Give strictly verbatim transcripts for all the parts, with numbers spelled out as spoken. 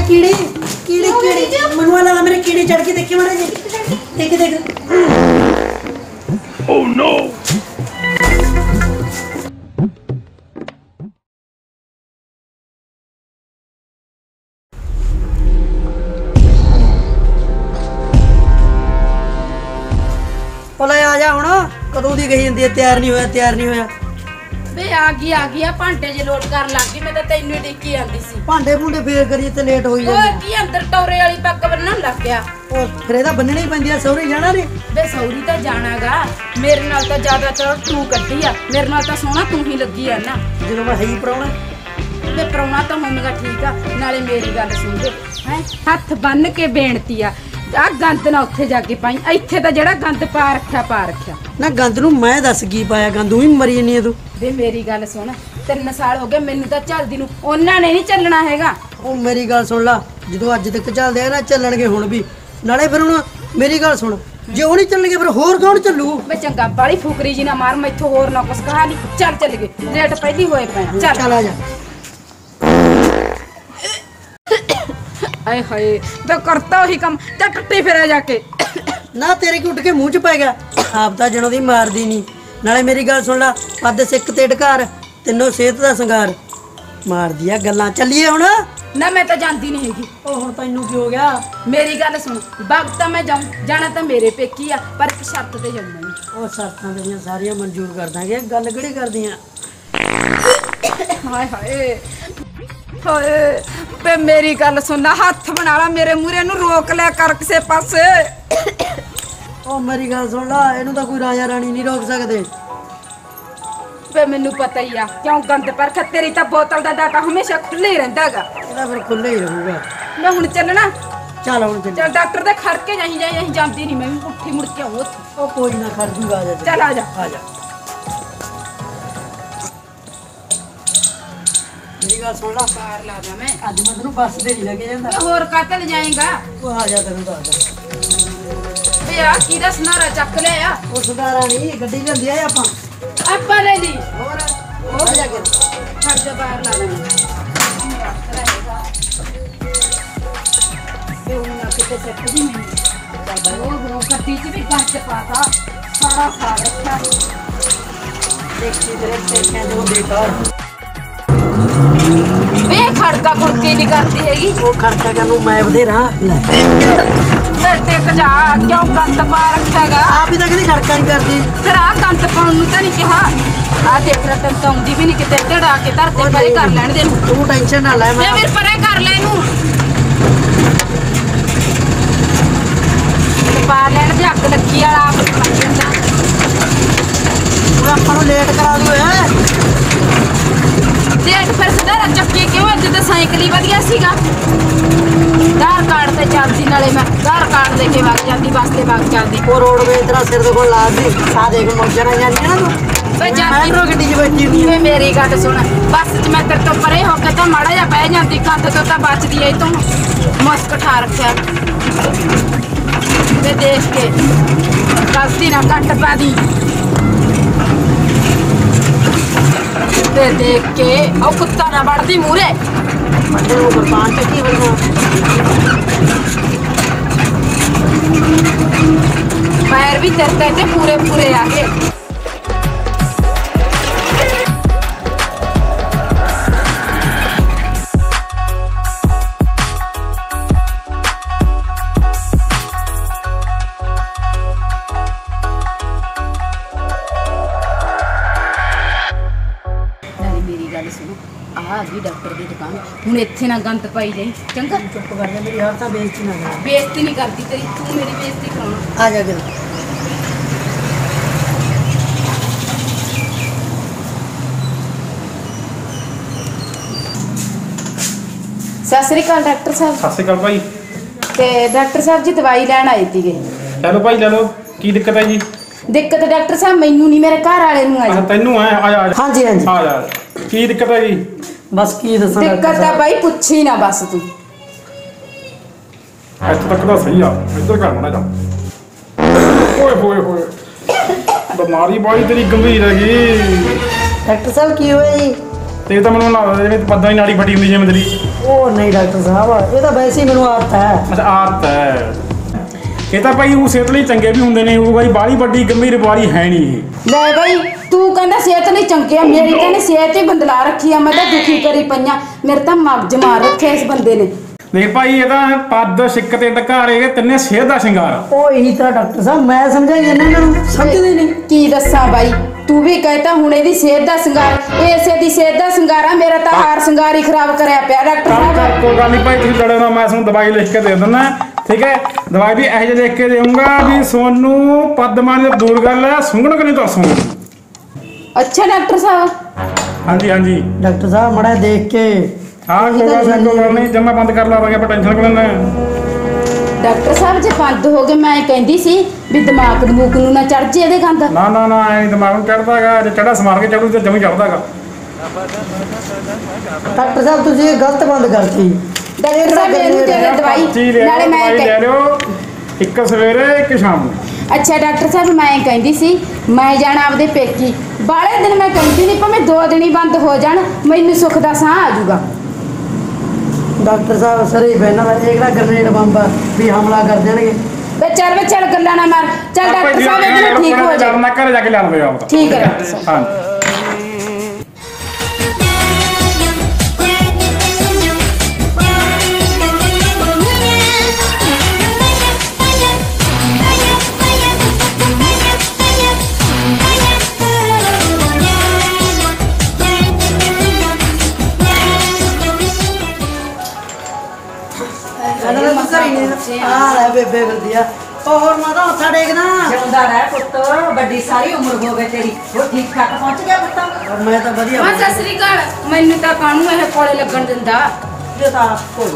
कीड़ी कीड़ी कीड़ी मनवा लगा मेरे कीड़ी चढ़ के देखी मारे जी देख देख ओह नो भला आ जा हुण कदों दी गई जंदी है तैयार नहीं होया तैयार नहीं होया बे आ गई आ गई भांडे जे लोड कर लग गई मैं तो तैनू डिक्की आंदी सी भांडे भूंडे फेर करिए ते लेट होई जांदी ओए की अंदर टौरे वाली पੱਗ ਬੰਨਣ ਲੱਗ ਗਿਆ और फिर ਇਹਦਾ ਬੰਨਣੀ ਹੀ ਪੈਂਦੀ ਆ ਸੌਰੀ ਜਾਣਾ ਨੀ बे सौरी ਤਾਂ ਜਾਣਾਗਾ ਮੇਰੇ ਨਾਲ ਤਾਂ ਜ਼ਿਆਦਾ ਚੜ ਤੂੰ ਕੱਢੀ ਆ ਮੇਰੇ ਨਾਲ ਤਾਂ ਸੋਹਣਾ ਤੂੰ ਹੀ ਲੱਗੀ ਆ ਨਾ ਜਦੋਂ ਮੈਂ ਹੈ ਹੀ ਪਰਾਉਣਾ ਬੇ ਪਰਾਉਣਾ ਤਾਂ ਹੋਵੇਗਾ ਠੀਕ ਆ ਨਾਲੇ ਮੇਰੀ ਗੱਲ ਸੁਣ ਦੇ ਹੈ ਹੱਥ ਬੰਨ ਕੇ ਬੇਨਤੀ ਆ ਆ ਗੰਦ ਨਾ ਉੱਥੇ ਜਾ ਕੇ ਪਾਈ ਇੱਥੇ ਤਾਂ ਜਿਹੜਾ ਗੰਦ ਪਾ ਰੱਖਿਆ ਪਾ ਰੱਖਿਆ ਨਾ ਗੰਦ ਨੂੰ ਮੈਂ ਦੱਸ ਕੀ ਪਾਇਆ ਗੰਦੂ ਹੀ ਮਰੀ ਨਹੀਂ ਤੂੰ ਵੇ ਮੇਰੀ ਗੱਲ ਸੁਣ ਤਿੰਨ ਸਾਲ ਹੋ ਗਏ ਮੈਨੂੰ ਤਾਂ ਚੱਲਦੀ ਨੂੰ ਉਹਨਾਂ ਨੇ ਨਹੀਂ ਚੱਲਣਾ ਹੈਗਾ ਉਹ ਮੇਰੀ ਗੱਲ ਸੁਣ ਲਾ ਜਦੋਂ ਅੱਜ ਤੱਕ ਚੱਲਦੇ ਆ ਨਾ ਚੱਲਣਗੇ ਹੁਣ ਵੀ ਨਾਲੇ ਫਿਰ ਹੁਣ ਮੇਰੀ ਗੱਲ ਸੁਣ ਜੇ ਉਹ ਨਹੀਂ ਚੱਲਣਗੇ ਫਿਰ ਹੋਰ ਕੌਣ ਚੱਲੂ ਵੇ ਚੰਗਾ ਬਾਲੀ ਫੁਕਰੀ ਜੀ ਨਾ ਮਾਰ ਮੈਥੋਂ ਹੋਰ ਨਾ ਕੁਛ ਕਹਾ ਨਹੀਂ ਚੱਲ ਚੱਲ ਗਏ ਰੇਟ ਪਹਿਲੀ ਹੋਏ ਪਏ ਚੱਲ ਚੱਲ ਆ ਜਾ ਆਏ ਹਾਏ ਤੇ ਕਰਤਾ ਉਹੀ ਕੰਮ ਤੇ ਟੱਟੀ ਫਿਰਿਆ ਜਾ ਕੇ ਨਾ ਤੇਰੇ ਕੀ ਉੱਠ ਕੇ ਮੂੰਹ ਚ ਪੈ ਗਿਆ ਆਪ ਤਾਂ ਜਣੋਂ ਦੀ ਮਾਰਦੀ ਨਹੀਂ ਨਾਲੇ ਮੇਰੀ ਗੱਲ ਸੁਣ ਲਾ ਪੱਦ ਸਿੱਖ ਤੇ ਢਕਾਰ ਤਿੰਨੋਂ ਸਿਹਤ ਦਾ ਸੰਗਾਰ ਮਾਰਦੀ ਆ ਗੱਲਾਂ ਚੱਲੀਏ ਹੁਣ ਨਾ ਮੈਂ ਤਾਂ ਜਾਂਦੀ ਨਹੀਂ ਹੈਗੀ ਉਹ ਹੁਣ ਤੈਨੂੰ ਕੀ ਹੋ ਗਿਆ ਮੇਰੀ ਗੱਲ ਸੁਣ ਬਾਗ ਤਾਂ ਮੈਂ ਜਾਉਂ ਜਾਣਾ ਤਾਂ ਮੇਰੇ ਪੇਕੀ ਆ ਪਰ ਇੱਕ ਸ਼ਰਤ ਤੇ ਜਾਉਂ ਮੈਂ ਉਹ ਸ਼ਰਤਾਂ ਤੇਰੀਆਂ ਸਾਰੀਆਂ ਮਨਜ਼ੂਰ ਕਰ ਦਾਂਗੇ ਗੱਲ ਕਿਹੜੀ ਕਰਦੀਆਂ ਹਾਏ ਹਾਏ ਹਾਏ ਬੇ ਮੇਰੀ ਗੱਲ ਸੁਣ ਹੱਥ ਬਣਾ ਲਾ ਮੇਰੇ ਮੂਹਰੇ ਨੂੰ ਰੋਕ ਲਿਆ ਕਰ ਕਿਸੇ ਪਾਸੇ ਉਹ ਮੇਰੀ ਗੱਲ ਸੁਣ ਲਾ ਇਹਨੂੰ ਤਾਂ ਕੋਈ ਰਾਜਾ ਰਾਣੀ ਨਹੀਂ ਰੋਕ ਸਕਦੇ ਬੇ ਮੈਨੂੰ ਪਤਾ ਹੀ ਆ ਕਿਉਂ ਗੰਦ ਪਰ ਤੇਰੀ ਤਾਂ ਬੋਤਲ ਦਾ ਡਾਟਾ ਹਮੇਸ਼ਾ ਖੁੱਲ੍ਹਾ ਹੀ ਰਹਿੰਦਾ ਹੈਗਾ ਇਹਦਾ ਫਿਰ ਖੁੱਲ੍ਹਾ ਹੀ ਰਹੂਗਾ ਮੈਂ ਹੁਣ ਚੱਲਣਾ ਚੱਲ ਹੁਣ ਚੱਲ ਚੱਲ ਡਾਕਟਰ ਦੇ ਖੜ ਕੇ ਜਾਈ ਜਾਈ ਅਸੀਂ ਜਾਂਦੀ ਨਹੀਂ ਮੈਂ ਵੀ ਉੱਠੀ ਮੁੜ ਕੇ ਆਉਂ ਉੱਥੇ ਉਹ ਕੋਈ ਨਾ ਖੜ ਜੂਗਾ ਆ ਜਾ ਚੱਲ ਆ ਜਾ ਆ ਜਾ ਮੇਰੀ ਗੱਲ ਸੁਣ ਲਾ ਬਾਹਰ ਲਾ ਜਾ ਮੈਂ ਅੱਜ ਮੈਂ ਤੈਨੂੰ ਬੱਸ ਤੇ ਨਹੀਂ ਲੈ ਕੇ ਜਾਂਦਾ ਹੋਰ ਕਾਤਲ ਜਾਏਗਾ ਉਹ ਆ ਜਾ ਤੈਨੂੰ ਦੱਸਦਾ ਤੇ ਆ ਕੀ ਦਾ ਸਨਾਰਾ ਚੱਕ ਲਿਆ ਆ ਉਹ ਸੁਧਾਰਾ ਨਹੀਂ ਗੱਡੀ ਲੈਂਦੀ ਆ ਆਪਾਂ ਆਪਾਂ ਲੈ ਲਈ ਹੋਰ ਹੋ ਜਾ ਕੇ ਖੜ ਜਾ ਬਾਹਰ ਲਾ ਲੈ ਇਹ ਉਹਨਾਂ ਕਿਤੇ ਸੱਟ ਦੀ ਨਹੀਂ ਉਹ ਉਹ ਕੱਟੀ ਚ ਵੀ ਗੱਟ ਪਾਤਾ ਸਾਰਾ ਖਾ ਰੱਖਿਆ ਦੇਖੀ ਤੇਰੇ ਪੇਕਿਆਂ ਜੋ ਦੇਖਾ ਵੇ ਖੜਕਾ ਖੁੜਕੀ ਨਹੀਂ ਕਰਦੀ ਹੈਗੀ ਉਹ ਖਰਚਾ ਕਰਨ ਮੈਂ ਬਥੇਰਾ ਲੈ ਫਿਰ ਟਿਕ ਜਾ ਕਿਉਂ ਗੰਦ ਪਾ ਰੱਖਿਆਗਾ ਆਪ ਹੀ ਤਾਂ ਕਦੀ ਖੜਕਾ ਨਹੀਂ ਕਰਦੀ ਫਿਰ ਆ ਗੰਦ ਪਾਉਣ ਨੂੰ ਤਾਂ ਨਹੀਂ ਕਿਹਾ ਆ ਦੇਖ ਲੈ ਤੈਨੂੰ ਤਾਂ ਆਉਂਦੀ ਵੀ ਨਹੀਂ ਕਿਤੇ ਢੜਾ ਕੇ ਧਰਤੇ ਪਰੇ ਕਰ ਲੈਣ ਦੇ ਨੂੰ ਤੂੰ ਟੈਨਸ਼ਨ ਨਾ ਲੈ ਮੈਂ ਫਿਰ ਪਰੇ ਕਰ ਲੈ ਇਹਨੂੰ ਪਾ ਲੈਣ ਦੇ ਅੱਗ ਲੱਗੀ ਵਾਲਾ ਆਪ ਲੱਗ ਜਾਂਦਾ ਉਹ ਆਪਾਂ ਨੂੰ ਲੇਟ ਕਰਾ ਦੂ ਏ ਦੇਖ ਫਿਰ ਸਦਾ ਚੱਕੇ ਕਿਉਂ ਅੱਜ ਤਾਂ ਸਾਈਕਲ ਹੀ ਵਧੀਆ ਸੀਗਾ ਦਾਰ ਕਾਰਡ ਤੇ ਚੱਲਦੀ ਨਾਲੇ ਮੈਂ ਦਾਰ ਕਾਰਡ ਦੇ ਕੇ ਵਗ ਜਾਂਦੀ ਬੱਸ ਤੇ ਵਗ ਜਾਂਦੀ ਉਹ ਰੋਡਵੇ ਤੇਰਾ ਸਿਰ ਦੇ ਕੋਲ ਲਾ ਦੇ ਆ ਦੇਖ ਮੌਜਾਂ ਨਾਲ ਜਾਂਦੀ ਨਾ ਤੂੰ ਵੇ ਜਾਂਦੀ ਮੈਟਰੋ ਗੱਡੀ 'ਚ ਬੈਠੀ ਹੁੰਦੀ ਵੇ ਮੇਰੀ ਗੱਲ ਸੁਣ ਬੱਸ 'ਚ ਮੈਂ ਤੇਰੇ ਤੋਂ ਪਰੇ ਹੋ ਕੇ ਤਾਂ ਮਾੜਾ ਜਿਹਾ ਬਹਿ ਜਾਂਦੀ ਕੰਧ ਤੋਂ ਤਾਂ ਬਚਦੀ ਐ ਤੂੰ ਮਸਕ ਠਾ ਰੱਖਿਆ ਵੇ ਦੇਖ ਕੇ ਗਲਤੀ ਨਾ ਕੱਟ ਪਾ ਦੀ ਤੇ ਦੇਖ ਕੇ ਉਹ ਕੁੱਤਾ ਨਾ ਵੜਦੀ ਮੂਰੇ ਵੱਡੇ ਨੂੰ ਕੁਰਬਾਨ ਤੇ ਕੀ ਬਣਨਾ ਪੈਰ ਵੀ ਤੇਰੇ ਤੇ ਪੂਰੇ ਪੂਰੇ ਆ ਗਏ ਆ ਗਈ ਡਾਕਟਰ ਦੀ ਦੁਕਾਨ ਹੁਣ ਇੱਥੇ ਨਾ ਗੰਦ ਪਾਈ ਜਾਈ ਚੰਗਾ ਚੁੱਪ ਕਰ ਜਾ ਮੇਰੀ ਹਰ ਤਾਂ ਬੇਇੱਜ਼ਤੀ ਨਾ ਕਰ ਬੇਇੱਜ਼ਤੀ ਨਹੀਂ ਕਰਦੀ ਤੇਰੀ ਤੂੰ ਮੇਰੀ ਬੇਇੱਜ਼ਤੀ ਕਰਾਉਣਾ ਆ ਜਾ ਗਿਲ ਸਤਿ ਸ੍ਰੀ ਅਕਾਲ ਡਾਕਟਰ ਸਾਹਿਬ ਸਤਿ ਸ਼੍ਰੀ ਅਕਾਲ ਭਾਈ ਤੇ ਡਾਕਟਰ ਸਾਹਿਬ ਜੀ ਦਵਾਈ ਲੈਣ ਆਏ ਸੀਗੇ ਚਲੋ ਭਾਈ ਲੈ ਲਓ ਕੀ ਦਿੱਕਤ ਹੈ ਜੀ ਦਿੱਕਤ ਡਾਕਟਰ ਸਾਹਿਬ ਮੈਨੂੰ ਨਹੀਂ ਮੇਰੇ ਘਰ ਵਾਲੇ ਨੂੰ ਆ ਅੱਛਾ ਜੀ ਤੈਨੂੰ ਆ ਆ ਜਾ ਹਾਂਜੀ ਹਾਂਜੀ ਆ ਜਾ ਕੀ ਦਿੱਕਤ ਹੈ ਜੀ ਬਸ ਕੀ ਦੱਸਾਂ ਦਿੱਕਤ ਤਾਂ ਬਾਈ ਪੁੱਛੀ ਨਾ ਬਸ ਤੂੰ ਇੱਥੇ ਤੱਕ ਤਾਂ ਸਹੀ ਆ ਇੱਧਰ ਕਰ ਮਣਾ ਜਾ ਓਏ ਹੋਏ ਹੋਏ ਬਿਮਾਰੀ ਬੜੀ ਤੇਰੀ ਗੰਭੀਰ ਹੈਗੀ ਡਾਕਟਰ ਸਾਹਿਬ ਕੀ ਹੋਇਆ ਜੀ ਤੇ ਇਹ ਤਾਂ ਮੈਨੂੰ ਲੱਗਦਾ ਜਿਵੇਂ ਪੱਦਾਂ ਦੀ ਨਾੜੀ ਫਟੀ ਹੁੰਦੀ ਜਿਵੇਂ ਤੇਰੀ। ਉਹ ਨਹੀਂ ਡਾਕਟਰ ਸਾਹਿਬ, ਇਹ ਤਾਂ ਵੈਸੇ ਹੀ ਮੈਨੂੰ ਆਦਤ ਹੈ। ਅੱਛਾ ਆਦਤ ਹੈ। ਇਹ ਤਾਂ ਭਾਈ ਉਹ ਸਿਹਤ ਲਈ ਚੰਗੇ ਵੀ ਹੁੰਦੇ ਨੇ, ਉਹ ਬਾਈ ਬਾਹਲੀ ਵੱਡੀ ਗੰਭੀਰ ਬਿਮਾਰੀ ਹੈ ਨਹੀਂ ਇਹ। ਲੈ ਬਈ ਤੂੰ ਕਹਿੰਦਾ ਸਿਹਤ ਨਹੀਂ ਚੰਗੀ ਆ, ਮੇਰੀ ਤਾਂ ਇਹਨੇ ਸਿਹਤ ਹੀ ਬੰਦਲਾ ਰੱਖੀ ਆ। ਮੈਂ ਤਾਂ ਦੁਖੀ ਕਰੀ ਪਈਆਂ, ਮੇਰੇ ਤਾਂ ਮਗਜ ਮਾਰ ਰੱਖਿਆ ਇਸ ਬੰਦੇ ਨੇ। ਦੇਖ ਭਾਈ ਇਹ ਤਾਂ ਪੱਦ ਸਿੱਕ ਤੇ ਢਕਾਰ ਇਹ ਤਿੰਨੇ ਸਿਹਤ ਦਾ ਸ਼ਿੰਗਾਰ। ਉਹ ਇਹੀ ਤਾਂ ਡਾਕਟਰ ਸਾਹਿਬ ਮੈਂ ਸਮਝਾਈ ਇਹਨਾਂ ਨੂੰ ਸਮਝਦੇ ਨਹੀਂ। ਕੀ ਦੱਸਾਂ ਬਾਈ, ਤੂੰ ਵੀ ਕਹਿਤਾ ਹੁਣ ਇਹਦੀ ਸਿਹਤ ਦਾ ਸ਼ਿੰਗਾਰ, ਇਸੇ ਦੀ ਸਿਹਤ ਦਾ ਸ਼ਿੰਗਾਰ ਆ। ਮੇਰਾ ਤਾਂ ਹਾਰ ਸ਼ਿੰਗਾਰ ਹੀ ਖਰਾਬ ਕਰਿਆ ਪਿਆ ਡਾਕਟਰ ਸਾਹਿਬ। ਕੋਈ ਗੱਲ ਨਹੀਂ ਭਾਈ, ਤੁਸੀਂ ਲੜੋ ਨਾ, ਮੈਂ ਤੁਹਾਨੂੰ ਦਵਾਈ ਲਿਖ ਕੇ ਦੇ ਦਿੰਦਾ, ਠੀਕ ਹੈ। ਦਵਾਈ ਵੀ ਇਹੋ ਜਿਹੀ ਲਿਖ ਕੇ ਦੇਵਾਂਗਾ ਵੀ ਸੋਨੂੰ ਪੱਦਮਾਨੀ ਤੋਂ ਦੂਰ ਗੱਲ ਹੈ, ਸੁੰਘਣ ਕਿ ਨਹੀਂ ਤਾਂ ਸੁਣ। ਅੱਛਾ ਡਾਕਟਰ ਸਾਹਿਬ। ਹਾਂਜੀ ਹਾਂਜੀ ਡਾਕਟਰ ਸਾਹਿਬ ਮੜਾ ਦੇਖ ਕੇ। ਹਾਂ ਕੋਈ ਗੱਲ ਨਹੀਂ, ਕੋਈ ਗੱਲ ਨਹੀਂ, ਜਦ ਮੈਂ ਬੰਦ ਕਰ ਲਾਵਾਂਗੇ ਆਪਾਂ ਟੈਨਸ਼ਨ ਕਿਉਂ ਲੈਣਾ। ਡਾਕਟਰ ਸਾਹਿਬ ਜੇ ਬੰਦ ਹੋ ਗਏ, ਮੈਂ ਕਹਿੰਦੀ ਸੀ ਵੀ ਦਿਮਾਗ ਦਮੂਕ ਨੂੰ ਨਾ ਚੜ ਜੇ ਇਹਦੇ ਗੰਦ। ਨਾ ਨਾ ਨਾ ਐ ਦਿਮਾਗ ਨੂੰ ਚੜਦਾਗਾ, ਜੇ ਚੜਾ ਸਮਾਰ ਕੇ ਚੜੂ ਤੇ ਜਮੀ ਚੜਦਾਗਾ। ਡਾਕਟਰ ਸਾਹਿਬ ਤੁਸੀਂ ਇਹ ਗਲਤ ਬੰਦ ਕਰਤੀ। ਡਾਕਟਰ ਸਾਹਿਬ ਇਹਨੂੰ ਦੇ ਦੇ ਦਵਾਈ, ਨਾਲੇ ਮੈਂ ਦਵਾਈ ਲੈ ਕਹਿ- ਲਿਓ, ਇੱਕ ਸਵੇਰੇ ਇੱਕ ਸ਼ਾਮ ਨੂੰ। ਅੱਛਾ ਡਾਕਟਰ ਸਾਹਿਬ ਮੈਂ ਕਹਿੰਦੀ ਸੀ ਮੈਂ ਜਾਣਾ ਆਪਦੇ ਪੇਕੀ, ਬਾਲੇ ਦਿਨ ਮੈਂ ਕਹਿੰਦੀ ਨਹੀਂ, ਭਾਵੇਂ ਦੋ ਦਿਨ ਹੀ ਬੰਦ ਹੋ ਜਾਣ, ਮੈਨੂੰ ਸੁੱਖ ਦਾ ਸਾਹ ਆ ਜਾਊਗਾ। ਡਾਕਟਰ ਸਾਹਿਬ ਸਰੇ ਬਹਿਣਾ ਦਾ ਜਿਹੜਾ ਗ੍ਰਨੇਡ ਬੰਬ ਵੀ ਹਮਲਾ ਕਰ ਦੇਣਗੇ। ਵੇ ਚੱਲ ਵੇ ਚੱਲ ਗੱਲਾਂ ਨਾ ਮਾਰ, ਚੱਲ ਡਾਕਟਰ ਸਾਹਿਬ ਇਹਨੂੰ ਠੀਕ ਹੋ ਜਾ। ਮੈਂ ਘਰੇ ਜਾ ਕੇ ਲੈਣ ਪਿਆ ਆਪ। ਠੀਕ ਹੈ ਡਾਕਟਰ ਸਾਹਿਬ। ਹਾਂ ਆ ਲੈ ਬੇਬੇ ਵਧੀਆ। ਉਹ ਹੋਰ ਮਾਤਾ ਮੱਥਾ ਟੇਕਣਾ। ਜਿਉਂਦਾ ਰਹਿ ਪੁੱਤ, ਵੱਡੀ ਸਾਰੀ ਉਮਰ ਹੋ ਗਈ ਤੇਰੀ। ਉਹ ਠੀਕ ਠਾਕ ਪਹੁੰਚ ਗਿਆ ਪੁੱਤ। ਮੈਂ ਤਾਂ ਵਧੀਆ। ਹਾਂ ਸਤਿ ਸ੍ਰੀ ਅਕਾਲ। ਮੈਨੂੰ ਤਾਂ ਕਾਹਨੂੰ ਇਹ ਕੋਲੇ ਲੱਗਣ ਦਿੰਦਾ। ਇਹ ਤਾਂ ਕੋਈ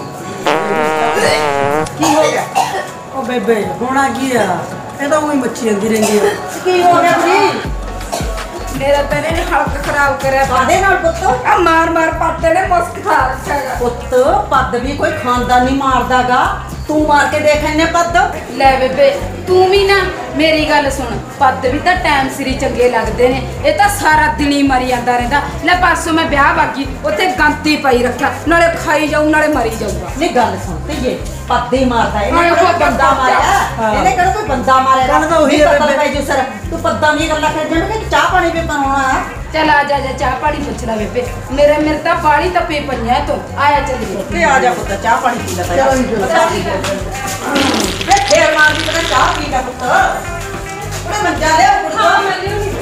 ਕੀ ਹੋ ਗਿਆ? ਉਹ ਬੇਬੇ ਹੋਣਾ ਕੀ ਆ, ਇਹ ਤਾਂ ਉਹੀ ਮੱਛੀ ਜਾਂਦੀ ਰਹਿੰਦੀ ਆ। ਕੀ ਹੋ ਗਿਆ ਜੀ? ਮੇਰਾ ਤਾਂ ਇਹਨੇ ਹਲਕ ਖਰਾਬ ਕਰਿਆ। ਕਾਦੇ ਨਾਲ ਪੁੱਤ? ਆ ਮਾਰ ਮਾਰ ਪੱਤੇ ਨੇ ਮੁਸਕ ਖਾ ਰੱਖਿਆਗਾ। ਪੁੱਤ ਪੱਦ ਵੀ ਕੋਈ ਖਾਨਦਾਨੀ ਮਾਰਦਾਗਾ, ਤੂੰ ਮਾਰ ਕੇ ਦੇਖ ਇਹਨੇ ਪੱਦ। ਲੈ ਬੇਬੇ ਤੂੰ ਵੀ ਨਾ ਮੇਰੀ ਗੱਲ ਸੁਣ, ਪੱਦ ਵੀ ਤਾਂ ਟਾਈਮ ਸਿਰੀ ਚੰਗੇ ਲੱਗਦੇ ਨੇ, ਇਹ ਤਾਂ ਸਾਰਾ ਦਿਨ ਹੀ ਮਰੀ ਜਾਂਦਾ ਰਹਿੰਦਾ। ਲੈ ਪਾਸੋਂ ਮੈਂ ਵਿਆਹ ਬਾਗੀ, ਉੱਥੇ ਗੰਤੀ ਪਈ ਰੱਖਿਆ, ਨਾਲੇ ਖਾਈ ਜਾਊ ਨਾਲੇ ਮਰੀ ਜਾਊਗਾ। ਨਹੀਂ ਗੱਲ ਸੁਣ ਧੀਏ, ਪੱਦ ਹੀ ਮਾਰਦਾ ਇਹਨੇ। ਹਾਂ, ਕੋਈ ਬੰਦਾ ਹਾਂ। ਮਾਰਿਆ ਇਹਨੇ ਕਿਹੜਾ ਕੋਈ ਬੰਦਾ ਮਾਰਿਆ? ਗੱਲ ਤਾਂ ਉਹੀ ਨਹੀਂ ਹੈ ਪਤਾ ਬੇਬੇ। ਭਾਈ ਜੀ ਸਰ, ਤੂੰ ਪੱਦਾਂ ਦੀਆਂ ਗੱਲਾਂ ਕਰ ਜਿਵੇਂ ਕਿ ਚਾਹ ਪਾਣੀ ਵੀ ਬਣਾਉਣਾ। ਚੱਲ ਆ ਜਾ ਜਾ ਚਾਹ ਪਾਣੀ ਪੁੱਛ ਲੈ ਬੇਬੇ, ਮੇਰੇ ਮੇਰੇ ਤਾਂ ਬਾੜੀ ਤੱਪੀ ਪਈਆਂ ਤੂੰ। ਆਇਆ ਚੱਲੀਏ। ਤੇ ਆ ਜਾ ਪੁੱਤ, ਚਾਹ ਪਾਣੀ ਪੀ ਲੈ ਪਹਿਲਾਂ। ਚਲੋ ਜੀ, ਚਲੋ। ਪਤਾ ਕੀ ਗੱਲ ਵੇ ਫੇਰ ਮਾਰ ਦੀ ਪਤਾ ਚਾਹ ਪੀ ਲੈ ਪੁੱਤ। ਉਹਨੇ ਮੰਜਾ ਲਿਆ ਪੁੱਤ। ਹਾਂ ਮੈਂ ਲਿਆਉਣੀ।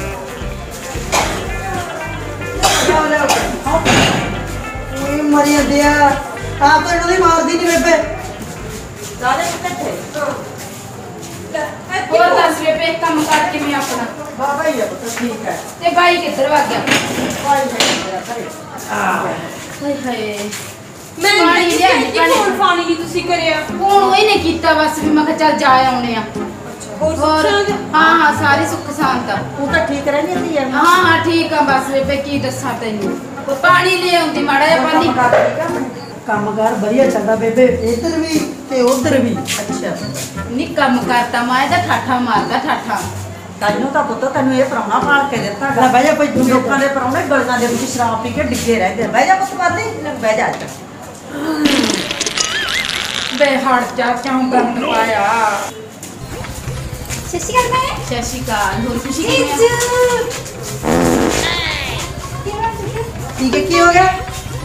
ਲਿਆਓ, ਲਿਆਓ। ਉਹੀ ਮਰੀ ਜਾਂਦੀ ਆ। ਆਪ ਤਾਂ ਇਹਨਾਂ ਦੀ ਮਾਰਦੀ ਨਹੀਂ ਬੇਬੇ। ਦਾਦੇ ਕਿੱਥੇ? ਹੋਰ ਦੱਸ ਬੇਬੇ ਕੰਮ ਕਰ ਕਿਵੇਂ ਆਪਣਾ? ਬਾਬਾ ਹੀ ਆ ਪੁੱਤ, ਠੀਕ ਹੈ। ਤੇ ਬਾਈ ਕਿੱਧਰ ਵਗ ਗਿਆ? ਭਾਈ ਮੇਰਾ ਘਰੇ। ਹਾਏ ਹਾਏ ਮੈਂ ਪਾਣੀ ਨਹੀਂ ਲਿਆ ਕਿ ਪਾਣੀ ਫੋਨ ਫਾਨੀ ਨਹੀਂ ਤੁਸੀਂ ਕਰਿਆ। ਫੋਨ ਉਹੀ ਨੇ ਕੀਤਾ ਬਸ, ਵੀ ਮੈਂ ਕਿਹਾ ਚੱਲ ਜਾ ਆਉਣੇ ਆ। ਹੋਰ ਹੋਰ ਸੁਣਾਓ? ਹਾਂ ਹਾਂ ਸਾਰੀ ਸੁੱਖ ਸ਼ਾਂਤ ਆ। ਤੂੰ ਤਾਂ ਠੀਕ ਰਹਿੰਦੀ ਹੁੰਦੀ ਹੈ। ਹਾਂ ਹਾਂ ਠੀਕ ਆ ਬਸ ਬੇਬੇ ਕੀ ਦੱਸਾਂ ਤੈਨੂੰ, ਪਾਣੀ ਲੈ ਆਉਂਦੀ ਮਾੜਾ ਜਿਹਾ ਪਾਣੀ। ਕੰਮਕਾਰ ਵਧੀਆ ਚੱਲਦਾ ਬੇਬੇ, ਇੱਧਰ ਵੀ ਤੇ ਉੱਧਰ ਵੀ। ਅੱਛਾ ਨੀ ਕੰਮ ਕਰਤਾ ਮੈਂ ਇਹਦਾ ਠਾਠਾ ਮਾਰਦਾ ਠਾਠਾ। ਤੈਨੂੰ ਤਾਂ ਪੁੱਤ ਤੈਨੂੰ ਇਹ ਪ੍ਰਾਹੁਣਾ ਪਾਲ ਕੇ ਦਿੱਤਾ ਲੈ ਬਹਿ ਜਾ ਭਾਈ ਤੂੰ। ਲੋਕਾਂ ਦੇ ਪ੍ਰਾਹੁਣੇ ਗਲੀਆਂ ਦੇ ਵਿੱਚ ਸ਼ਰਾਬ ਪੀ ਕੇ ਡਿੱਗੇ ਰਹਿੰਦੇ। ਬਹਿ ਜਾ ਪੁੱਤ ਪਾਲੀ, ਬਹਿ ਜਾ ਇੱਥੇ। ਬੇ ਹਟ ਜਾ ਕਿਉਂ ਗੰਦ ਪਾਇਆ। ਸਤਿ ਸ਼੍ਰੀ ਅਕਾਲ ਮੈਂ। ਸਤਿ ਸ਼੍ਰੀ ਅਕਾਲ। ਹੋਰ ਖੁਸ਼ੀ ਕਿਵੇਂ ਆ? ਠੀਕ ਹੈ, ਕੀ ਹੋ ਗਿਆ?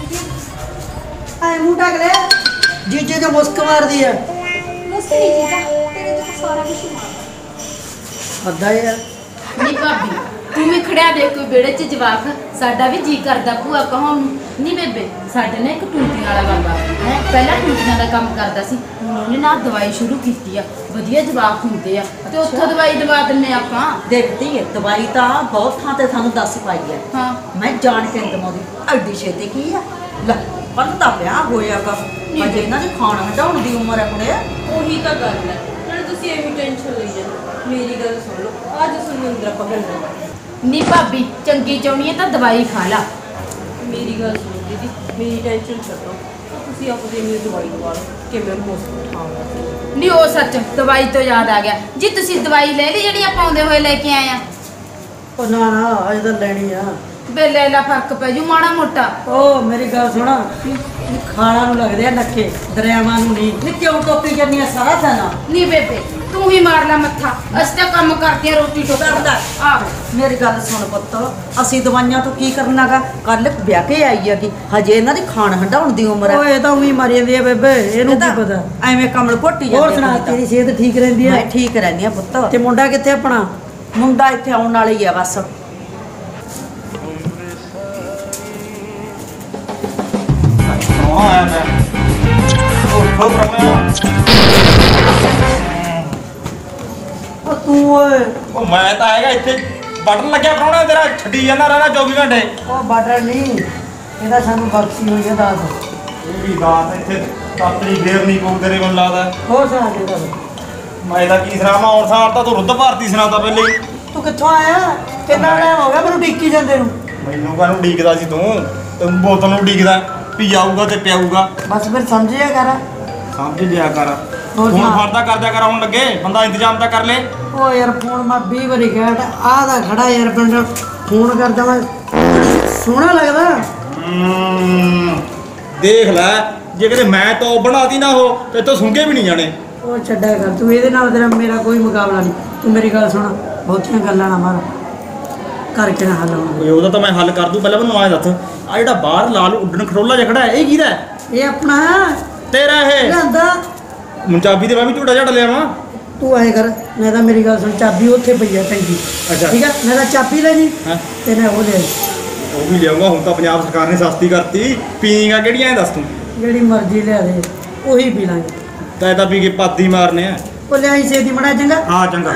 ਆਏ ਮੂੰਹ ਢੱਕ ਲੈ। ਜੀਜੇ ਦਾ ਮੁਸਕ ਮਾਰਦੀ ਆ। ਮੁਸਕ ਨਹੀਂ ਜੀਦਾ, ਤੇਰੇ ਤੋਂ ਸਾਰਾ ਕੁਝ ਮਾਰਦਾ। ਅੱਧਾ ਯਾਰ। ਨੀ ਭਾਬੀ ਤੂੰ ਵੀ ਖੜਿਆ ਦੇ ਕੋਈ ਵਿਹੜੇ 'ਚ ਜਵਾਕ, ਸਾਡਾ ਵੀ ਜੀ ਕਰਦਾ ਭੂਆ ਕਹਾਂ ਨੂੰ। ਨੀ ਬੇਬੇ ਸਾਡੇ ਨੇ ਇੱਕ ਟੂਟੀਆਂ ਵਾਲਾ ਬਾਬਾ ਹੈ, ਪਹਿਲਾਂ ਟੂਟੀਆਂ ਦਾ ਕੰਮ ਕਰਦਾ ਸੀ, ਹੁਣ ਉਹਨੇ ਨਾ ਦਵਾਈ ਸ਼ੁਰੂ ਕੀਤੀ ਆ, ਵਧੀਆ ਜਵਾਕ ਹੁੰਦੇ ਆ ਤੇ ਉੱਥੋਂ ਦਵਾਈ ਦਵਾ ਦਿੰਨੇ ਆਪਾਂ। ਦੇਖਦੀ ਹੈ ਦਵਾਈ ਤਾਂ ਬਹੁਤ ਥਾਂ ਤੇ ਸਾਨੂੰ ਦੱਸ ਪਾਈ ਹੈ। ਹਾਂ ਮੈਂ ਜਾਣ ਕੇ ਦਮਾਉਂਦੀ ਐਡੀ ਛੇਤੀ ਕੀ ਆ? ਲੈ ਪਰ ਤਾਂ ਵਿਆਹ ਹੋਇਆਗਾ, ਅਜੇ ਇਹਨਾਂ ਦੀ ਖਾਣਾ ਹਟਾਉਣ ਦੀ ਉਮਰ ਹੈ ਕੁੜੇ। ਉਹੀ ਤਾਂ ਗੱਲ ਹੈ, ਨਾਲੇ ਤੁਸੀਂ ਐਵੇਂ ਟੈਨਸ਼ਨ ਲਈ ਜਾਂਦੇ। ਮੇਰੀ ਗੱਲ ਸੁਣ ਲਓ, ਅੱਜ ਸੁਣਿੰਦਰ ਆਪਾਂ ਗੱਲ ਨੀ ਭਾਬੀ ਚੰਗੀ ਚਾਉਣੀ ਹੈ ਤਾਂ ਦਵਾਈ ਖਾ ਲਾ। ਮੇਰੀ ਗੱਲ ਸੁਣੋ ਦੀਦੀ, ਮੇਰੀ ਟੈਨਸ਼ਨ ਛੱਡੋ। ਤੁਸੀਂ ਆਪਣੀ ਮੇਰੀ ਦਵਾਈ ਦਵਾ ਲਓ ਕਿ ਮੈਂ ਮੁਸਕ ਉਠਾਉਂਗਾ। ਨੀ ਉਹ ਸੱਚ ਦਵਾਈ ਤੋਂ ਯਾਦ ਆ ਗਿਆ ਜੀ, ਤੁਸੀਂ ਦਵਾਈ ਲੈ ਲਈ ਜਿਹੜੀ ਆਪਾਂ ਆਉਂਦੇ ਹੋਏ ਲੈ ਕੇ ਆਏ ਆ? ਉਹ ਨਾ ਨਾ ਅਜੇ ਤਾਂ ਲੈਣੀ ਆ। ਬੇ ਲੈ ਲਾ ਫਰਕ ਪੈ ਜੂ ਮਾੜਾ ਮੋਟਾ। ਓ ਮੇਰੀ ਗੱਲ ਸੁਣਾ, ਖਾਣਾ ਨੂੰ ਲੱਗਦੇ ਆ ਨੱਕੇ, ਦਰਿਆਵਾਂ ਨੂੰ ਨਹੀਂ। ਨੀ ਕਿਉਂ ਟੋਪੀ ਕਰਨੀ ਆ ਸਾਰਾ ਦਿਨ? ਨਹੀਂ ਬੇਬੇ ਤੂੰ ਹੀ ਮਾਰ ਲੈ ਮੱਥਾ, ਅਸੀਂ ਤਾਂ ਕੰਮ ਕਰਦੇ ਆ ਰੋਟੀ ਟੋਕਾ ਕਰਦਾ। ਆਹ ਮੇਰੀ ਗੱਲ ਸੁਣ ਪੁੱਤ, ਅਸੀਂ ਦਵਾਈਆਂ ਤੋਂ ਕੀ ਕਰਨਾਗਾ? ਕੱਲ ਵਿਆਹ ਕੇ ਆਈ ਹੈਗੀ, ਹਜੇ ਇਹਨਾਂ ਦੀ ਖਾਣ ਹੰਡਾਉਣ ਦੀ ਉਮਰ ਹੈ। ਓਏ ਇਹ ਤਾਂ ਉਹੀ ਮਾਰੀ ਜਾਂਦੀ ਆ ਬੇਬੇ, ਇਹਨੂੰ ਕੀ ਪਤਾ। ਐਵੇਂ ਕਮਲ ਘੋਟੀ ਹੋਰ ਸੁਣਾ, ਤੇਰੀ ਸਿਹਤ ਠੀਕ ਰਹਿੰਦੀ ਆ? ਮੈਂ ਠੀਕ ਰਹਿੰਦੀ ਆ ਪੁੱਤ। ਤੇ ਮੁੰਡਾ ਕਿੱਥੇ ਆਪਣਾ? ਮੁੰਡਾ ਇੱਥੇ ਆਉਣ ਵਾਲਾ ਹੀ ਆ ਬਸ। ਹਾਂ ਆਇਆ ਮੈਂ ਉਹ ਫੋਕ ਰਹਾ ਓ ਤੂੰ ਓਏ, ਉਹ ਮੈਂ ਤਾਂ ਆਏਗਾ ਇੱਥੇ ਬਟਨ ਲੱਗਿਆ ਪ੍ਰਾਹੁਣਾ ਤੇਰਾ ਛੱਡੀ ਜਾਂਦਾ ਰਹਿਣਾ ਚੌਵੀ ਘੰਟੇ। ਉਹ ਬਾਰਡਰ ਨਹੀਂ, ਇਹਦਾ ਸਾਨੂੰ ਬਖਸ਼ੀ ਹੋਈ ਆ ਦਾਸ। ਇਹ ਵੀ ਬਾਤ ਇੱਥੇ ਤਾਤਰੀ ਫੇਰ ਨਹੀਂ ਪਊ ਤੇਰੇ ਕੋਲ ਲੱਗਦਾ। ਹੋਰ ਸੁਣਾ ਦੇ ਦੱਸ, ਮੈਂ ਤਾਂ ਕੀ ਸੁਣਾਵਾਂ, ਹੁਣ ਸਾਰ ਤਾਂ ਤੂੰ ਰੁੱਧ ਭਾਰਤੀ ਸੁਣਾਤਾ ਪਹਿਲੇ ਹੀ। ਤੂੰ ਕਿੱਥੋਂ ਆਇਆ? ਕਿੰਨਾ ਟਾਈਮ ਹੋ ਗਿਆ ਮੈਨੂੰ ਡਿੱਕੀ ਜਾਂਦੇ ਨੂੰ? ਮੈਨੂੰ ਕਾਹਨੂੰ ਉਡੀਕਦਾ ਸੀ ਤੂੰ? ਤੂੰ ਬੋਤਲ ਨੂੰ ਉਡੀਕਦਾ ਵੀ ਆਊਗਾ ਤੇ ਪਿਆਊਗਾ। ਬਸ ਫਿਰ ਸਮਝਿਆ ਕਰ। ਸਮਝ ਲਿਆ ਕਰ। ਹੋਰ ਹੁਣ ਸੁਣਾ। ਫਰਦਾ ਕਰਦਿਆ ਕਰ, ਆਉਣ ਲੱਗੇ ਬੰਦਾ ਇੰਤਜ਼ਾਮ ਤਾਂ ਕਰ ਲੈ। ਓ ਯਾਰ ਫੋਨ ਮੈਂ ਵੀਹ ਵਾਰੀ ਕਿਹਾ, ਆਹ ਦਾ ਖੜਾ ਯਾਰ ਪਿੰਡ ਫੋਨ ਕਰਦਾ ਮੈਂ, ਸੋਹਣਾ ਲੱਗਦਾ। ਹਮ, ਦੇਖ ਲੈ ਜੇ ਕਿਤੇ ਮੈਂ ਤੋਂ ਬਣਾਤੀ ਨਾ ਹੋ ਤੇ ਤੂੰ ਸੁੰਘੇ ਵੀ ਨਹੀਂ ਜਾਣੇ। ਉਹ ਛੱਡਿਆ ਕਰ ਤੂੰ, ਇਹਦੇ ਨਾਲ ਤੇਰਾ ਮੇਰਾ ਕੋਈ ਮੁਕਾਬਲਾ ਨਹੀਂ। ਤੂੰ ਮੇਰੀ ਗੱਲ ਸੁਣ, ਬਹੁਤੀਆਂ ਗੱਲਾਂ ਨਾ ਮਾਰ, ਕਰਕੇ ਨਾ ਹੱਲ ਹੋਣਾ। ਓਏ ਉਹਦਾ ਤਾਂ ਮੈਂ ਹੱਲ ਕਰ ਦੂੰ, ਪਹਿਲਾਂ ਮੈਨੂੰ ਆਏ ਦੱਸ ਆ ਜਿਹੜਾ ਬਾਹਰ ਲਾਲ ਉੱਡਣ ਖਟੋਲਾ ਜਿਹਾ ਖੜਾ ਹੈ ਇਹ ਕਿਹਦਾ ਹੈ? ਇਹ ਆਪਣਾ ਤੇਰਾ ਇਹ ਲਿਆਂਦਾ। ਹੁਣ ਚਾਬੀ ਤੇ ਮੈਂ ਵੀ ਝੂਟਾ ਝੜ ਲਿਆ ਵਾਂ। ਤੂੰ ਐਂ ਕਰ, ਮੈਂ ਤਾਂ ਮੇਰੀ ਗੱਲ ਸੁਣ, ਚਾਬੀ ਉੱਥੇ ਪਈ ਆ ਟੈਂਕੀ। ਅੱਛਾ। ਠੀਕ ਆ, ਮੈਂ ਤਾਂ ਚਾਬੀ ਲੈ ਜੀ ਹਾਂ। ਤੇ ਮੈਂ ਉਹ ਲੈ ਆਈ। ਉਹ ਵੀ ਲਿਆਉਂਗਾ, ਹੁਣ ਤਾਂ ਪੰਜਾਬ ਸਰਕਾਰ ਨੇ ਸਸਤੀ ਕਰਤੀ। ਪੀਂਗਾ ਕਿਹੜੀਆਂ ਇਹ ਦੱਸ ਤੂੰ? ਜਿਹੜੀ ਮਰਜ਼ੀ ਲਿਆ ਦੇ, ਉਹੀ ਪੀ ਲਾਂਗੇ। ਤਾਂ ਇਹ ਤਾਂ ਪੀ ਕੇ ਪਾਦੀ ਮਾਰਨੇ ਆ। ਉਹ ਲਿਆਈ ਛੇਤੀ ਮੜਾ ਚੰਗਾ। ਹਾਂ ਚੰਗਾ।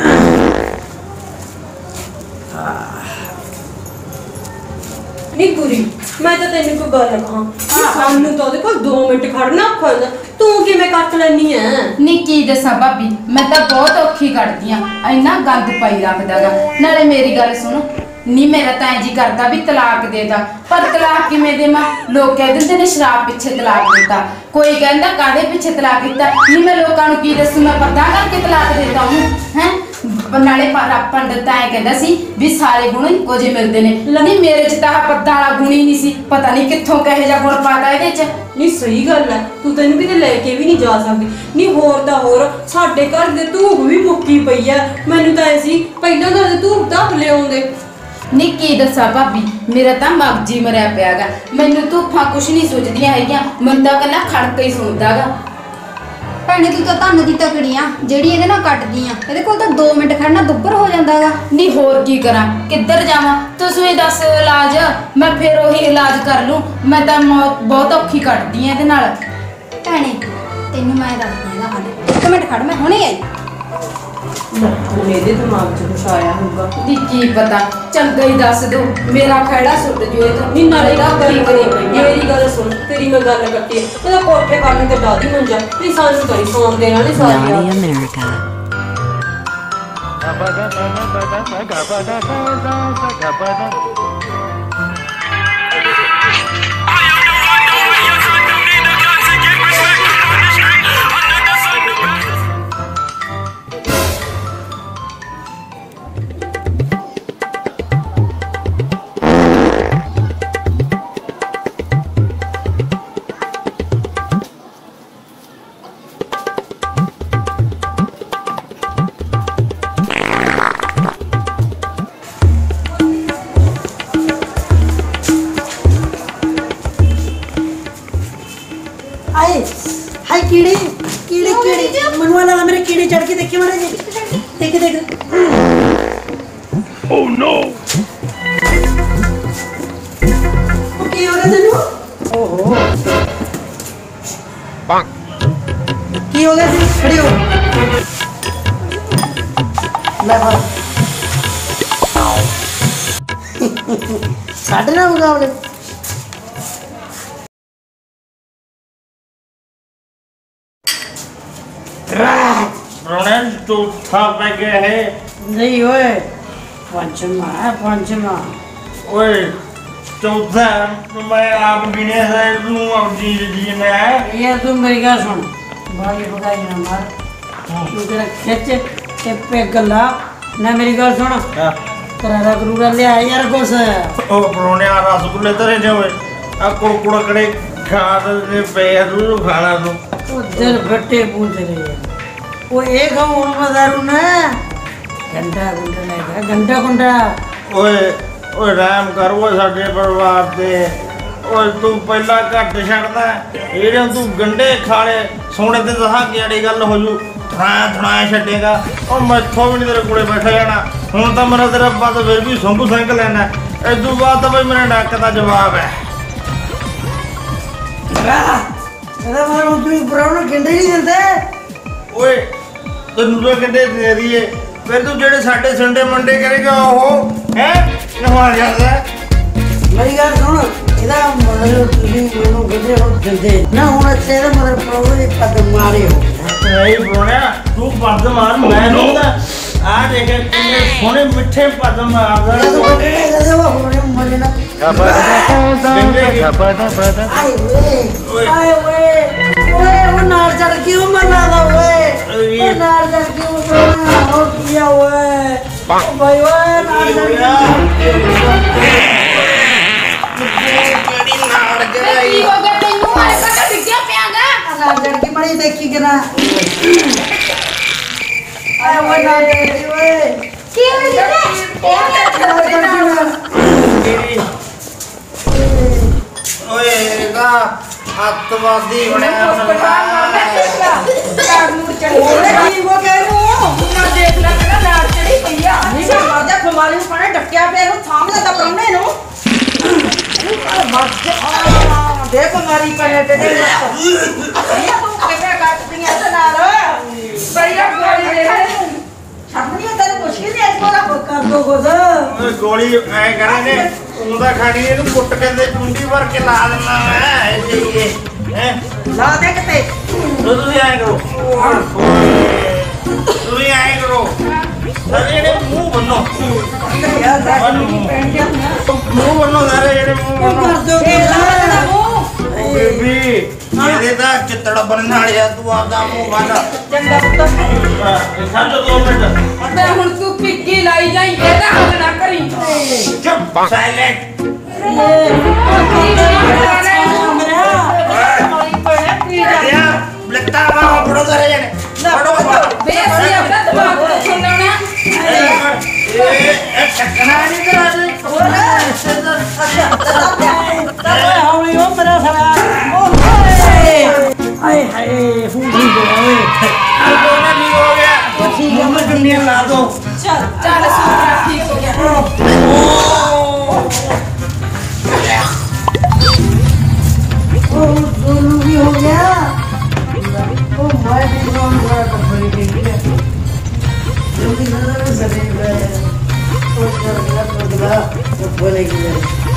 ਨਹੀਂ ਗੁਰੀ, ਮੈਂ ਤਾਂ ਤੈਨੂੰ ਕੋਈ ਗੱਲ ਕਹਾਂ, ਸਾਨੂੰ ਤਾਂ ਉਹਦੇ ਕੋਲ ਦੋ ਮਿੰਟ ਖੜਨਾ ਔਖਾ ਹੁੰਦਾ, ਤੂੰ ਕਿਵੇਂ ਕੱਟ ਲੈਣੀ ਐ? ਨੀ ਕੀ ਦੱਸਾਂ ਭਾਬੀ, ਮੈਂ ਤਾਂ ਬਹੁਤ ਔਖੀ ਕੱਢਦੀ ਆ, ਇੰਨਾ ਗੰਦ ਪਾਈ ਰੱਖਦਾਗਾ। ਨਾਲੇ ਮੇਰੀ ਗੱਲ ਸੁਣ, ਨੀ ਮੇਰਾ ਤਾਂ ਇੰਜ ਹੀ ਕਰਦਾ ਵੀ ਤਲਾਕ ਦੇ ਦਾ, ਪਰ ਤਲਾਕ ਕਿਵੇਂ ਦੇਵਾਂ? ਲੋਕ ਕਹਿ ਦਿੰਦੇ ਨੇ ਸ਼ਰਾਬ ਪਿੱਛੇ ਤਲਾਕ ਦਿੱਤਾ, ਕੋਈ ਕਹਿੰਦਾ ਕਾਹਦੇ ਪਿੱਛੇ ਤਲਾਕ ਦਿੱਤਾ। ਨੀ ਮੈਂ ਲੋਕਾਂ ਨੂੰ ਕੀ ਦੱਸੂ, ਮੈਂ ਪਤਾ ਕਰਕੇ ਤਲਾਕ ਦੇਤਾ ਉਹਨੂੰ ਹੈ। ਨਾਲੇ ਪੰਡਤ ਤਾਂ ਐ ਕਹਿੰਦਾ ਸੀ ਵੀ ਸਾਰੇ ਗੁਣ ਇੱਕੋ ਜਿਹੇ ਮਿਲਦੇ ਨੇ। ਨਹੀਂ ਮੇਰੇ ਚ ਤਾਂ ਪੱਦਾਂ ਵਾਲਾ ਗੁਣ ਹੀ ਨਹੀਂ ਸੀ, ਪਤਾ ਨਹੀਂ ਕਿੱਥੋਂ ਕਹੇ ਜਿਹਾ ਗੁਣ ਪਾਤਾ ਇਹਦੇ ਚ। ਨਹੀਂ ਸਹੀ ਗੱਲ ਐ, ਤੂੰ ਤੈਨੂੰ ਕਿਤੇ ਲੈ ਕੇ ਵੀ ਨਹੀਂ ਜਾ ਸਕਦੀ। ਨਹੀਂ ਹੋਰ ਤਾਂ ਹੋਰ, ਸਾਡੇ ਘਰ ਦੇ ਧੂਪ ਵੀ ਮੁੱਕੀ ਪਈ ਐ। ਮੈਨੂੰ ਤਾਂ ਐ ਸੀ ਪਹਿਲਾਂ ਤਾਂ ਧੂਪ ਤਾਂ ਲਿਆਉਂਦੇ। ਨੀ ਕੀ ਦੱਸਾਂ ਭਾਬੀ, ਮੇਰਾ ਤਾਂ ਮਗਜ ਹੀ ਮਰਿਆ ਪਿਆਗਾ। ਮੈਨੂੰ ਧੂਫਾਂ ਕੁਛ ਨਹੀਂ ਸੋਚਦੀਆਂ ਹੈਗੀਆਂ, ਮੈਨੂੰ ਤਾਂ ਕੱਲਾ ਖੜਕ ਹੀ ਸੁਣਦਾਗਾ। ਭੈਣੇ ਤੂੰ ਤਾਂ ਧੰਨ ਦੀ ਤਕੜੀ ਆ ਜਿਹੜੀ ਇਹਦੇ ਨਾਲ ਕੱਟਦੀ ਆ। ਇਹਦੇ ਕੋਲ ਤਾਂ ਦੋ ਮਿੰਟ ਖੜਨਾ ਦੁੱਬਰ ਹੋ ਜਾਂਦਾਗਾ। ਨੀ ਹੋਰ ਕੀ ਕਰਾਂ, ਕਿੱਧਰ ਜਾਵਾਂ? ਤੁਸੀਂ ਹੀ ਦੱਸ ਇਲਾਜ, ਮੈਂ ਫਿਰ ਉਹੀ ਇਲਾਜ ਕਰ ਲੂੰ। ਮੈਂ ਤਾਂ ਮੌਤ ਬਹੁਤ ਔਖੀ ਕੱਟਦੀ ਆ ਇਹਦੇ ਨਾਲ। ਭੈਣੇ ਤੈਨੂੰ ਮੈਂ ਦੱਸਦੀ ਇਹਦਾ ਹੱਲ, ਇੱਕ ਮਿੰਟ ਖੜ, ਮੈਂ ਹੁਣੇ ਆਈ। ਹੁਣ ਇਹਦੇ ਦਿਮਾਗ 'ਚ ਕੁਛ ਆਇਆ ਹੋਊਗਾ। ਦੀ ਕੀ ਪਤਾ, ਚੰਗਾ ਹੀ ਦੱਸ ਦੋ, ਮੇਰਾ ਖੜਾ ਸੁੱਟ ਜੋ ਇਹ ਤਾਂ। ਨਹੀਂ ਨਾਲੇ ਦਾ ਗੱਲ ਕੀ ਕਰੀ, ਕਰੀ ਮੇਰੀ ਗੱਲ ਸੁਣ, ਤੇਰੀ ਮੈਂ ਗੱਲ ਕੱਟੀ ਇਹਦਾ ਕੋਠੇ ਕਰਨ ਤੇ ਦਾਦੀ ਮੰਜਾ। ਨਹੀਂ ਸਾਨੂੰ ਤਾਂ ਨਹੀਂ ਸੌਣ ਦੇਣਾ ਨਹੀਂ ਸਾਰੀ ਰਾਤ। ਆਏ ਹਾਈ ਕੀੜੇ ਕੀੜੇ ਕੀੜੇ ਮਨਵਾ ਲਾ ਮੇਰੇ ਕੀੜੇ ਚੜ ਕੇ ਦੇਖੀ ਮਾਰੇ ਜੀ, ਦੇਖ ਦੇਖ। ਓ ਨੋ, ਉਹ ਕੀ ਹੋ ਰਿਹਾ ਤੈਨੂੰ? ਓਹੋ ਪੰਗ, ਕੀ ਹੋ ਗਿਆ ਸੀ? ਖੜੀ ਹੋ ਲੈ ਫੜ। ਸਾਡੇ ਨਾਲ ਮੁਕਾਬਲੇ ਰੋਣੇ ਚੌਥਾ ਪੈ ਗਿਆ ਹੈ। ਨਹੀਂ ਓਏ, ਪੰਚਮਾ ਹੈ ਪੰਚਮਾ। ਓਏ ਚੌਥਾ ਮੈਂ ਆਪ ਗਿਣਿਆ ਹੈ ਨੂੰ ਆਪਣੀ ਜੀ ਮੈਂ। ਯਾਰ ਤੂੰ ਮੇਰੀ ਗੱਲ ਸੁਣ, ਬਾਲੀ ਬਗਾਈ ਨਾ ਮਾਰ। ਤੂੰ ਤੇਰਾ ਖਿੱਚ ਤੇ ਪੈਗ ਲਾ ਨਾ, ਮੇਰੀ ਗੱਲ ਸੁਣ। ਹਾਂ ਕਰਾਰਾ ਕਰੂਰਾ ਲਿਆ ਯਾਰ ਕੁਛ ਉਹ ਪਰੋਣਿਆ ਰਸਗੁੱਲੇ ਤਰੇ ਨੇ ਓਏ ਆ ਕੁੜਕੁੜ ਕੜੇ ਖਾ ਦੇ ਪਏ ਆ ਤੂੰ ਖਾਣਾ ਤੂੰ ਉਧਰ ਫੱਟੇ ਪੂੰਝ ਰਹੇ ਉਹ ਇਹ ਖਾਉਣ ਮਜ਼ਾਰੂ ਨਾ ਗੰਡਾ ਗੁੰਡਾ ਲੈਗਾ ਗੰਡਾ ਗੁੰਡਾ ਓਏ ਓਏ ਰਾਮ ਕਰ ਓਏ ਸਾਡੇ ਪਰਿਵਾਰ ਤੇ ਓਏ ਤੂੰ ਪਹਿਲਾਂ ਘੱਟ ਛੱਡਦਾ ਜਿਹੜੇ ਤੂੰ ਗੰਡੇ ਖਾਲੇ ਸੋਨੇ ਤੇ ਦਸਾਂ ਕਿਹੜੀ ਗੱਲ ਹੋ ਜੂ ਥਣਾ ਥਣਾ ਛੱਡੇਗਾ ਉਹ ਮੈਥੋਂ ਵੀ ਨਹੀਂ ਤੇਰੇ ਕੋਲੇ ਬੈਠਾ ਜਾਣਾ ਹੁਣ ਤਾਂ ਮੇਰਾ ਤੇਰਾ ਪੱਤ ਫਿਰ ਵੀ ਸੰਭੂ ਸਿੰਘ ਲੈਣਾ ਇਦੋਂ ਬਾਅਦ ਤਾਂ ਬਈ ਮੇਰੇ ਨੱਕ ਦਾ ਜਵਾਬ ਹੈ ਇਹਦਾ ਮਤਲਬ ਉਧਰ ਬਰਾਉਨ ਗੰਡੇ ਨਹੀਂ ਦਿੰਦੇ ਓਏ ਤੈਨੂੰ ਤਾਂ ਗੰਡੇ ਦੇ ਦਈਏ ਫਿਰ ਤੂੰ ਜਿਹੜੇ ਸਾਡੇ ਸੰਡੇ ਮੰਡੇ ਕਰੇਗਾ ਉਹ ਹੈ ਨਵਾ ਜਾਂਦਾ ਮੇਰੀ ਗੱਲ ਸੁਣ ਇਹਦਾ ਮਤਲਬ ਤੁਸੀਂ ਮੈਨੂੰ ਗੰਡੇ ਹੁਣ ਦਿੰਦੇ ਨਾ ਹੁਣ ਇੱਥੇ ਇਹਦਾ ਮਤਲਬ ਪ੍ਰੋਬਲਮ ਇਹ ਪੱਦ ਮਾਰੇ ਹੋ ਨਹੀਂ ਬੋਲਿਆ ਤੂੰ ਪੱਦ ਮਾਰ ਮੈਂ ਨਹੀਂ ਦਾ ਆ ਦੇਖ ਕਿੰਨੇ ਸੋਹਣੇ ਮਿੱਠੇ ਪੱਦ ਮਾਰਦਾ ਜਦੋਂ ਗੰਡੇ ਦੇ ਉਹ ਹੋਣੇ ਮਰੇ ਨਾ ਆਏ ਓਏ ਓਏ ਉਹ ਨਾਲ ਚੜ ਕੇ ਉਹ ਮਰਨਾ ਓਏ ਉਹ ਨਾਲ ਚੜ ਕੇ ਉਹ ਮਰਨਾ ਹੋ ਗਿਆ ਓਏ ਓ ਭਾਈ ਓਏ ਨਾਲ ਚੜ ਕੇ ਵੇ ਕੀ ਹੋ ਗਿਆ ਤੈਨੂੰ ਮਾਰੇ ਕੱਟ ਡਿੱਗਿਆ ਪਿਆਗਾ ਨਾਲ ਚੜ ਕੇ ਮੜੀ ਦੇਖੀ ਕਿਨਾ ਆਏ ਓਏ ਨਾਲ ਚੜ ਕੇ ਓਏ ਕੀ ਹੋਈ ਜੀ ਓਏ ਦਾ ਅੱਤਵਾਦੀ ਬਣਿਆ ਓਏ ਕੀ ਹੋ ਗਿਆ ਇਹਨੂੰ ਨਾ ਦੇਖ ਲੈ ਕਿਹੜਾ ਲਾੜ ਚੜੀ ਪਈ ਆ ਨਹੀਂ ਮਾਜਾ ਖਮਾਲੀ ਨੂੰ ਪਾਣੇ ਡੱਕਿਆ ਪਿਆ ਇਹਨੂੰ ਥਾਮ ਲੈਂਦਾ ਪ੍ਰਾਹੁਣੇ ਨੂੰ ਦੇ ਬਿਮਾਰੀ ਪਏ ਤੇ ਦੇ ਇਹ ਤੂੰ ਕਿਵੇਂ ਕੱਟਦੀ ਐ ਤੇ ਨਾਲ ਬੜੀਆ ਗੋਲੀ ਦੇ ਛੱਡਣੀ ਤੈਨੂੰ ਮੁਸ਼ਕਿਲ ਨਹੀਂ ਇਸ ਕੋਲ ਕਰ ਦੋ ਕੁਝ ਓਏ ਗੋਲੀ ਐ ਕਰੇ ਨੇ ਉਹਦਾ ਖਾਣੀ ਇਹਨੂੰ ਕੁੱਟ ਕੇ ਤੇ ਕੁੰਡੀ ਭਰ ਕੇ ਲਾ ਦਿੰਦਾ ਮੈਂ ਇਹ ਹੈ ਲਾ ਦੇ ਕਿਤੇ ਤੁਸੀਂ ਐਂ ਕਰੋ ਤੁਸੀਂ ਐਂ ਕਰੋ ਸਾਰੇ ਜਿਹੜੇ ਮੂੰਹ ਬੰਨੋ ਯਾਰ ਸਾਡੀ ਨਹੀਂ ਪੈਂਦੀ ਨਾ ਮੂੰਹ ਬੰਨੋ ਸਾਰੇ ਜਿਹੜੇ ਮੂੰਹ ਕਰ ਬੰਨੋ ਦੋ ਇਹ ਲਾ ਦੇ ਮੂੰਹ ਬੀਬੀ ਇਹਦੇ ਤਾਂ ਚਿੱਤੜ ਬਣਨ ਵਾਲਿਆ ਤੂੰ ਆਪਦਾ ਮੂੰਹ ਬੰਨ ਚੰਗਾ ਪੁੱਤ ਸਮਝੋ ਦੋ ਮਿੰਟ ਤੇ ਹੁਣ ਤੂੰ ਪਿੱਗੀ ਲਾਈ ਜਾਈ ਇਹਦਾ ਹੱਲ ਨਾ ਕਰੀ ਚੁੱਪ ਸਾਇਲੈਂਟ ਲੱਤਾਂ ਬਾਹਾਂ ਫੜੋ ਸਾਰੇ ਜਣੇ ਫੜੋ ਵੇ ਅਸੀਂ ਆਪਣਾ ਦਿਮਾਗ ਤੋਂ ਸੁਣ ਲੈਣਾ ਇਹ ਟੱਕਣਾ ਨਹੀਂ ਕਰਾ ਦੇ ਓਏ ਹੌਲੀ ਹੋ ਮੇਰਾ ਸਾਲਾ ਓਏ ਆਏ ਹਾਏ ਫੂਟ ਹੀ ਗਿਆ ਓਏ ਕੋਨਾ ਨਹੀਂ ਹੋ ਗਿਆ ਠੀਕ ਹੈ ਮੈਂ ਦੁਨੀਆ ਲਾ ਦੋ ਚੱਲ ਚੱਲ ਸੂਤਰਾ ਠੀਕ ਹੋ ਗਿਆ ਉਹ ਦੋਨੋਂ ਵੀ ਹੋ ਗਿਆ ਉਹ ਮੈਂ ਵੀ ਰੋਣ ਦਾ ਕੱਪੜੇ ਦੇ ਗਿਆ ਜਲਦੀ ਨਜ਼ਰ ਸਦੇ ਗਏ ਉਹ ਕਰ ਗਿਆ तो बोले कि